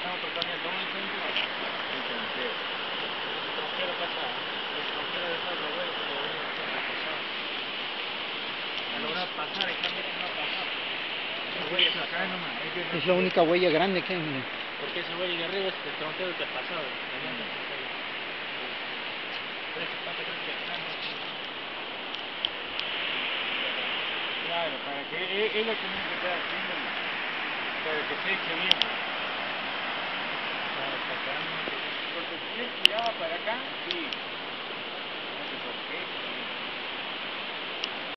estamos tratamiento un centro. El tronquero. El tronquero pasa. El tronquero de todo vuelo que lo venía a pasar. A lograr pasar, esa mira no ha pasado. Esa huella está acá nomás. Es la única huella grande que hay, mire. Porque esa huella de arriba es el tronquero que ha pasado. La llanta pasa ahí. Pero esta pata creo que acá no tiene. Claro, para que él lo tenía que estar haciendo para que se eche bien. Claro, para acá no, porque si él tiraba para acá, sí. No sé por qué.